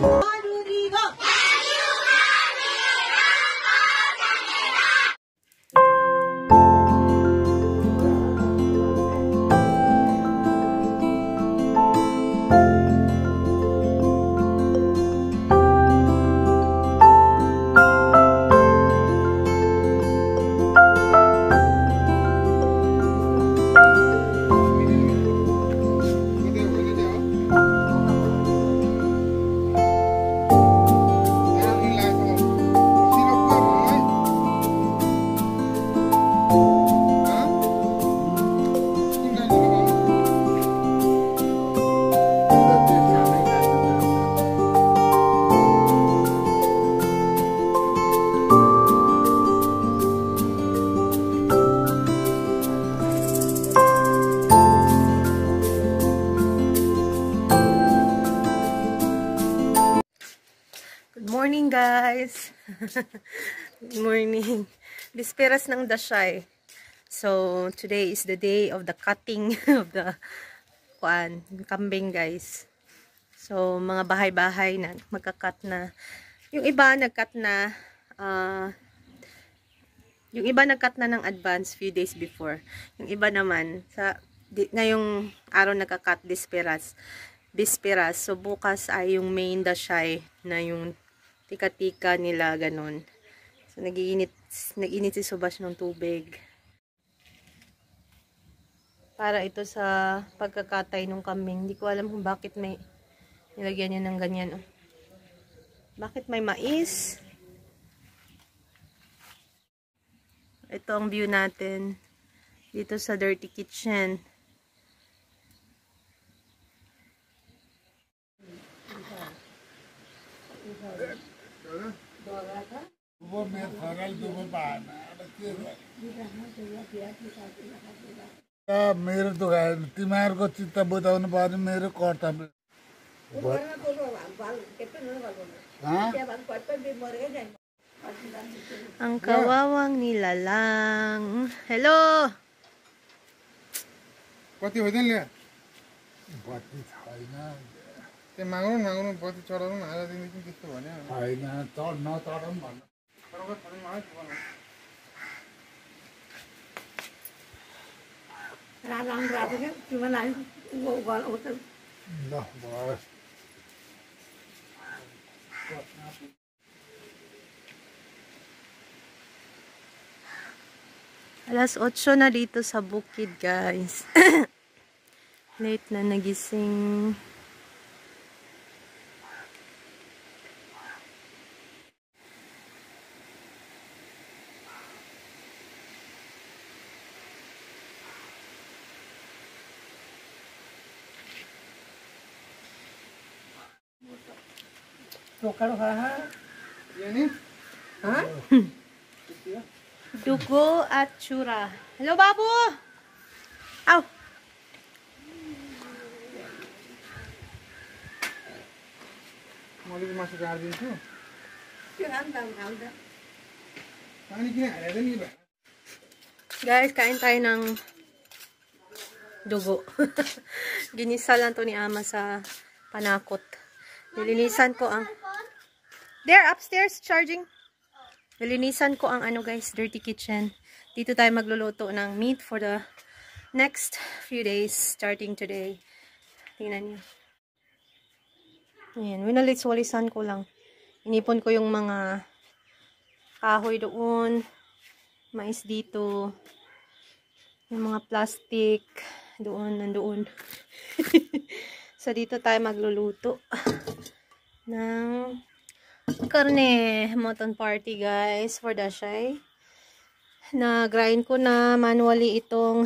Morning guys. Good morning. Bisperas ng Dashay. So today is the day of the cutting of the kambing guys. So mga bahay-bahay na magka-cut na. Yung iba nag-cut na ng advance few days before. Yung iba naman ngayong araw nagka-cut bisperas. So bukas ay yung main Dashay na yung tika-tika nila, ganun. So, nag-init si Subas ng tubig. Para ito sa pagkakatay ng kambing. Hindi ko alam kung bakit may nilagyan niya ng ganyan. Oh. Bakit may mais? Ito ang view natin dito sa dirty kitchen. मेरो तो तिमीहरूको चित्त बुझाउनु पर्ने मेरो कर्तव्य। Ang kawawang nilalang. Hello. कति होइदैन ल्या बत्ती छैन त्यो माग्नु बत्ती चढाउनु आधा दिनदेखि त्यस्तो भन्यो छैन नचढाउँ भन्नु Alas 8 na dito sa bukid guys. Late na nagising. Dugo at tsura. Hello, babu! Aw! मैले मासु गाडिदिन्छु Guys, kain tayo ng dugo. Ginisa lang to ni Ama sa panakot. Nilinisan ko ang... There, upstairs, charging. Nilinisan ko ang guys, dirty kitchen. Dito tayo magluluto ng meat for the next few days, starting today. Tingnan niyo. Ayan, winalis-walisan ko lang. Inipon ko yung mga kahoy doon, mais dito, yung mga plastic doon, nandoon. So, dito tayo magluluto ng karne. Mutton party, guys, for Dashay. Na-grind ko na manually itong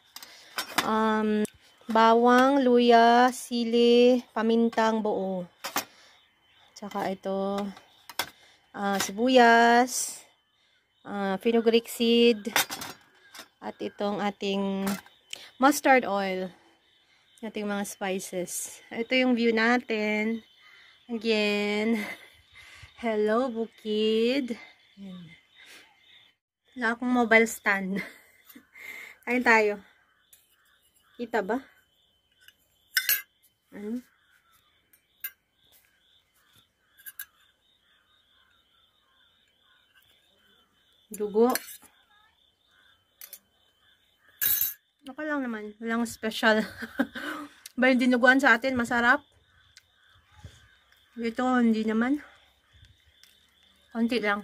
bawang, luya, sili, pamintang buo. Tsaka ito, sibuyas, fenugreek seed, at itong ating mustard oil. Ating mga spices. Ito yung view natin. Again, hello bukid. Wala akong mobile stand. Kain tayo. Kita ba? Ano? Dugo. Okay lang naman. Walang special. Ba yung dinuguan sa atin, masarap. Ito, hindi naman. Konti lang.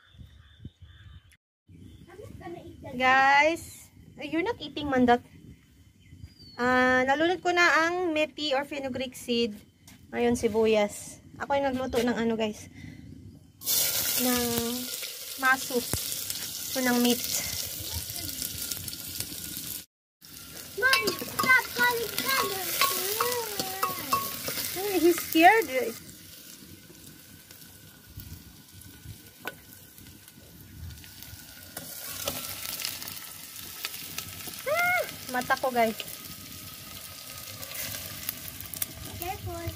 Guys, you're not eating mandat. Nalunod ko na ang methi or fenugreek seed. Ngayon, sibuyas. Ako yung nagluto ng ano guys. Ng maso. So, ng meat. Mommy, stop calling color. He's scared. Mata ko guys. Careful.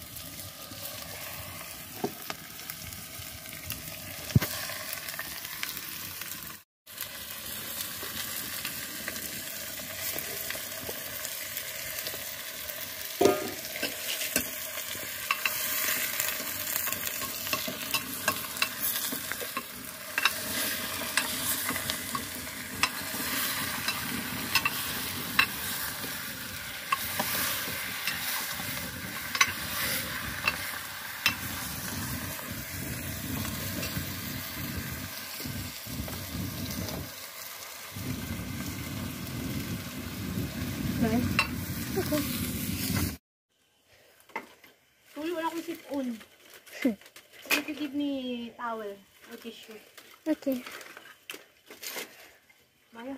Okay. Uy, wala akong sit-on. You need to give me towel or tissue. Okay. Maya.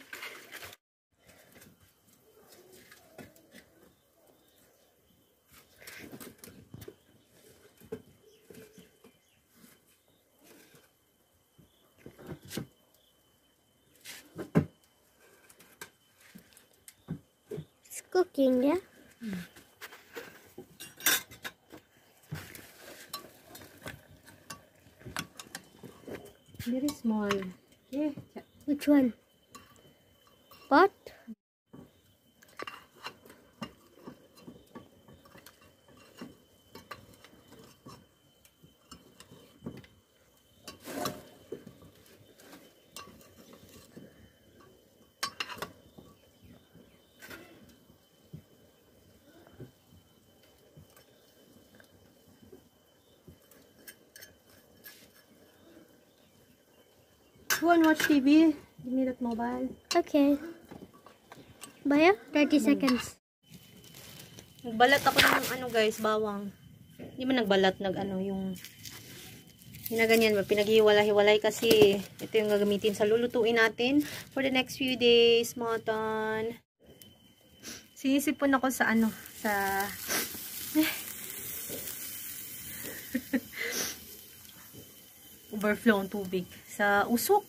It's cooking, yeah? Very small. Yeah. Which one? Pot? Go and watch TV. Give me that mobile. Okay. Baya? 30 seconds. Nagbalat ako ng ano guys, bawang. Hindi man nagbalat, yung ginaganyan ba, pinaghiwalay-hiwalay kasi ito yung gagamitin sa lulutuin natin for the next few days, moton. Sinisipon ako sa overflow ng tubig sa usok.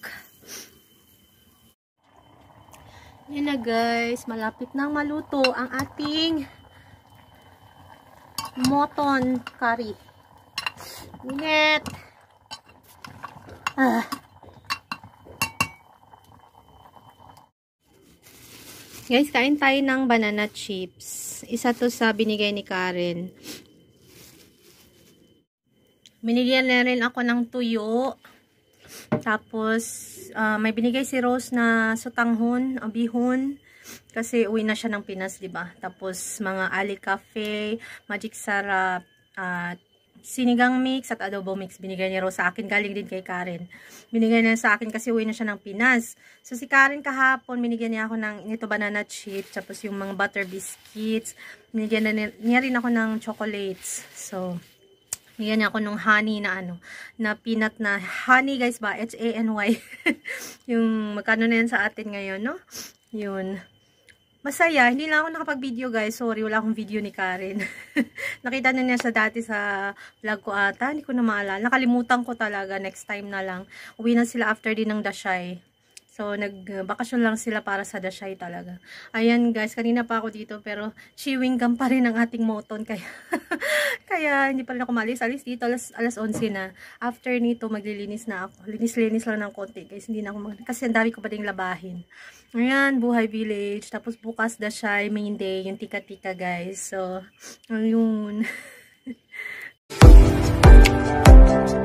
Yan na guys, malapit nang maluto ang ating moton curry. Init! Guys, kain tayo ng banana chips. Isa to sa binigay ni Karen. Binigyan na rin ako ng tuyo. Tapos, may binigay si Rose na sutanghon, bihon. Kasi uwi na siya ng Pinas, diba? Tapos, mga Ali Cafe, Magic Sarap, sinigang mix at adobo mix. Binigay ni Rose sa akin. Galing din kay Karen. Binigay niya sa akin kasi uwi na siya ng Pinas. So, si Karen kahapon, binigyan niya ako ng nito banana chips. Tapos, yung mga butter biscuits. Binigyan niya rin ako ng chocolates. So, yan ako nung honey na na peanut na honey guys ba, H-A-N-Y. Yung magkano na yan sa atin ngayon, no? Yun. Masaya, hindi lang ako nakapag-video guys. Sorry, wala akong video ni Karen. Nakita na niya sa dati sa vlog ko ata. Hindi ko na maalala. Nakalimutan ko talaga. Next time na lang. Uwi na sila after din ng Dashay. So, nagbakasyon lang sila para sa Dashay talaga. Ayan guys, kanina pa ako dito pero chewing gum pa rin ang ating moton. Kaya hindi pa rin ako malis. Alis dito, alas 11 na. After nito, maglilinis na ako. Linis-linis lang ng konti guys. Hindi na ako kasi ang dami ko pa ding labahin. Ayan, Buhay Village. Tapos bukas Dashay, main day, yung tika-tika guys. So, ayun.